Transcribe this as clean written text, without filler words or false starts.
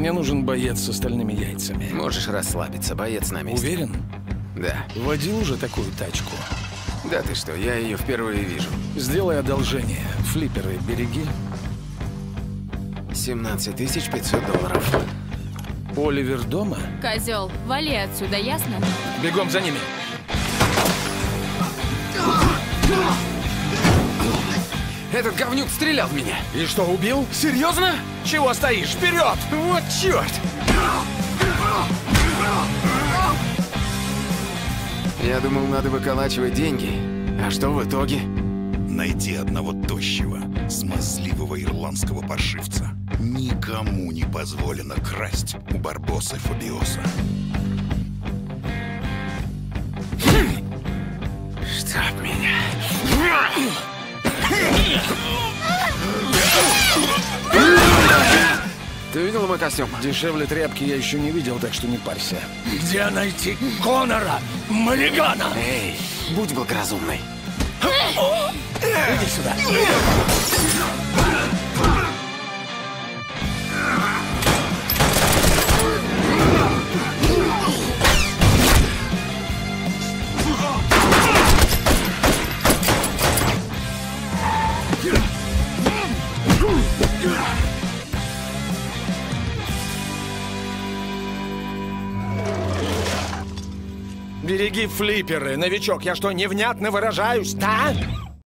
Мне нужен боец с остальными яйцами. Можешь расслабиться, боец на месте. Уверен? Да. Водил уже такую тачку? Да ты что, я ее впервые вижу. Сделай одолжение. Флипперы береги. 17 500 долларов. Оливер дома? Козел, вали отсюда, ясно? Бегом за ними. Этот говнюк стрелял в меня. И что, убил? Серьезно? Чего стоишь? Вперед! Вот черт! Я думал, надо выколачивать деньги. А что в итоге? Найти одного тощего, смазливого ирландского паршивца. Никому не позволено красть у Барбоса Фабиоса. Чтоб меня. Ты видел мой костюм? Дешевле тряпки я еще не видел, так что не парься. Где найти Конора Маллигана? Эй, будь благоразумной. Иди сюда. Береги флипперы, новичок. Я что, невнятно выражаюсь, да?